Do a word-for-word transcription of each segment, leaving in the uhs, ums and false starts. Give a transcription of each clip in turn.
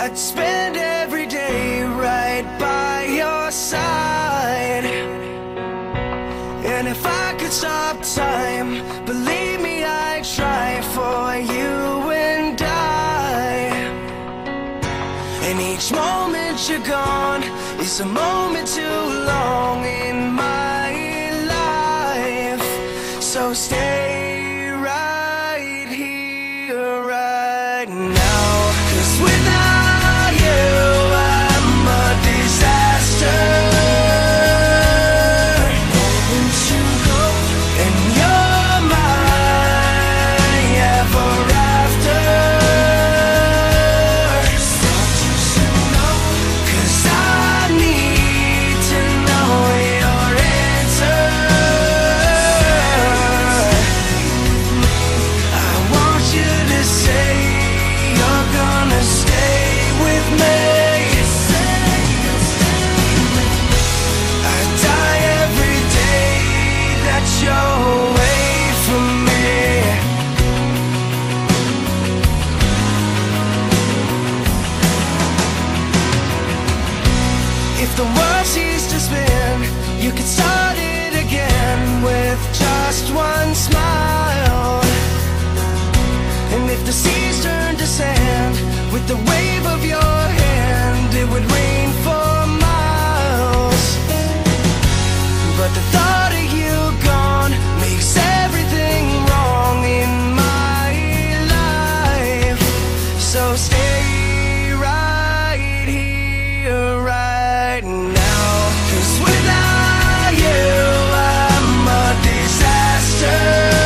I'd spend every day right by your side. And if I could stop time, believe me, I'd try for you and I. And each moment you're gone is a moment too long in my life. So stay right here, right now. 'Cause without you, I'm a disaster. Won't you go? And you're my ever after. Thought you should know. 'Cause I need to know your answer. I want you to say you're gonna stay with me. I die every day that you're away from me. If the world ceased to spin, you could start it again with just one smile. And if the seas turned to sand, with the wave of your hand, it would rain for miles. But the thought of you gone makes everything wrong in my life. So stay right here, right now. 'Cause without you, I'm a disaster.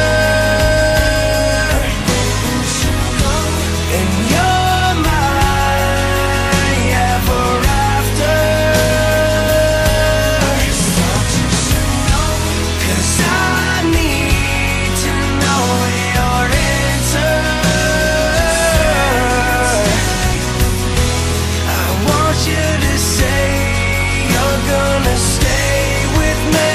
And you're my ever after. 'Cause I need to know your answer. I want you to say you're gonna stay with me.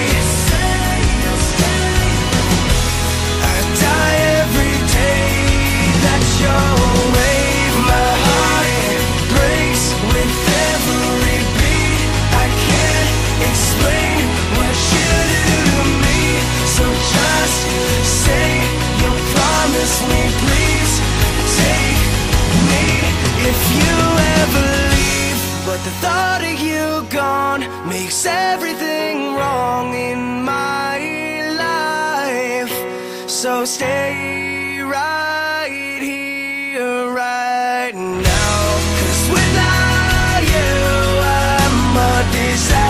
I die every day that you're away. My heart breaks with every beat. I can't explain what you do to me. So just say you'll promise me, please take me if you ever leave. But the thought of you gone makes everything wrong in my life. So stay right here, right now. 'Cause without you, I'm a disaster.